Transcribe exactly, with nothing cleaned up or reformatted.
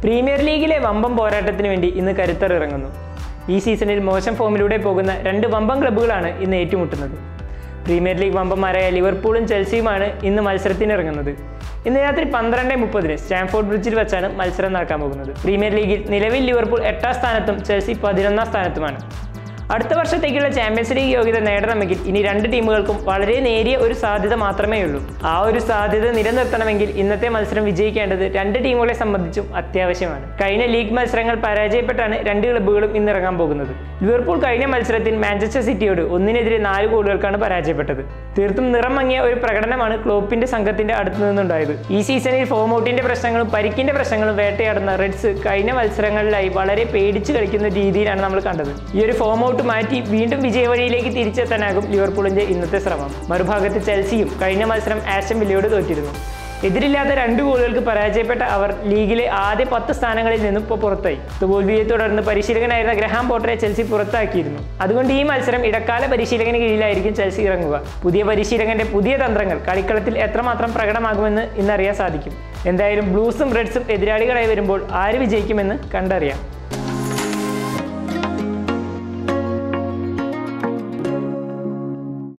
Premier ലീഗിലെ വമ്പം പോരാട്ടത്തിന് വേണ്ടി ഇന്ന് കരുത്തർ ഇറങ്ങുന്നു. ഈ സീസണിൽ മോശം ഫോമിലൂടെ പോകുന്ന രണ്ട് വമ്പം ക്ലബ്ബുകളാണ് ഇന്ന് ഏറ്റുമുട്ടുന്നത്. പ്രീമിയർ ലീഗ് വമ്പന്മാരായ ലിവർപൂളും ചെൽസിയുമാണ് ഇന്ന് മത്സരത്തിന് ഇറങ്ങുന്നത്. ഇന്ന് രാത്രി പന്ത്രണ്ട് മുപ്പതിന് സ്റ്റാംഫോർഡ് ബ്രിഡ്ജിൽ വെച്ചാണ് മത്സരം നടക്കാൻ പോകുന്നത്. പ്രീമിയർ ലീഗിൽ നിലവിൽ ലിവർപൂൾ എട്ടാം സ്ഥാനത്തും ചെൽസി പതിനൊന്നാം സ്ഥാനത്തുമാണ്. അടുത്ത വർഷത്തേക്കുള്ള ചാമ്പ്യൻസ് ലീഗ് യോഗ്യത നേടണമെങ്കിൽ ഇനി രണ്ട് ടീമുകൾക്കും വളരെ നേരിയ ഒരു സാധ്യത മാത്രമേ ഉള്ളൂ. ആ ഒരു സാധ്യത നിലനിർത്തണമെങ്കിൽ ഇന്നത്തെ മത്സരം വിജയിക്കേണ്ടത് രണ്ട് ടീമുകളെ സംബന്ധിച്ചും അത്യാവശ്യമാണ്. കഴിഞ്ഞ ലീഗ് മത്സരങ്ങൾ പരാജയപ്പെട്ടാണ് രണ്ട് ക്ലബ്ബുകളും ഇന്ന് ഇറങ്ങാൻ പോകുന്നത്. ലിവർപൂൾ കഴിഞ്ഞ മത്സരത്തിൽ മാഞ്ചസ്റ്റർ സിറ്റിയോട് ഒന്നിനെതിരെ നാല് ഗോളുകൾക്കാണ് പരാജയപ്പെട്ടത്. തീർത്തും നിറം മങ്ങിയ ഒരു പ്രകടനമാണ് ക്ലോപ്പിന്റെ സംഘത്തിന്റെ അടുത്തു നിന്നുണ്ടായത്. ഈ സീസണിൽ ഫോം ഔട്ടിന്റെ പ്രശ്നങ്ങളും പരിക്കിന്റെ പ്രശ്നങ്ങളും വേട്ടയാടുന്ന റെഡ്സ് കഴിഞ്ഞ മത്സരങ്ങളിലായി വളരെ പേടിച്ച് കളിക്കുന്ന രീതിയിലാണ് നമ്മൾ കണ്ടത്. ഈ ഒരു ഫോം ഔട്ട് മാറ്റി വീണ്ടും വിജയവഴിയിലേക്ക് തിരിച്ചെത്താനാകും ലിവർപൂളിന്റെ ഇന്നത്തെ ശ്രമം. മറുഭാഗത്ത് ചെൽസിയും കഴിഞ്ഞ മത്സരം ആസ്റ്റൺ വില്ലയോട് തോറ്റിരുന്നു. എതിരില്ലാത്ത രണ്ട് ഗോളുകൾക്ക് പരാജയപ്പെട്ട അവർ ലീഗിലെ ആദ്യ പത്ത് സ്ഥാനങ്ങളിൽ നിന്നും ഇപ്പോൾ പുറത്തായി. തോൽവിയെ തുടർന്ന് പരിശീലകനായിരുന്ന ഗ്രഹാം പോട്ടറെ ചെൽസി പുറത്താക്കിയിരുന്നു. അതുകൊണ്ട് ഈ മത്സരം ഇടക്കാല പരിശീലകന് കീഴിലായിരിക്കും ചെൽസി ഇറങ്ങുക. പുതിയ പരിശീലകന്റെ പുതിയ തന്ത്രങ്ങൾ കളിക്കളത്തിൽ എത്രമാത്രം പ്രകടമാകുമെന്ന് ഇന്നറിയാൻ സാധിക്കും. എന്തായാലും ബ്ലൂസും റെഡ്സും എതിരാളികളായി വരുമ്പോൾ ആര് വിജയിക്കുമെന്ന് കണ്ടറിയാം.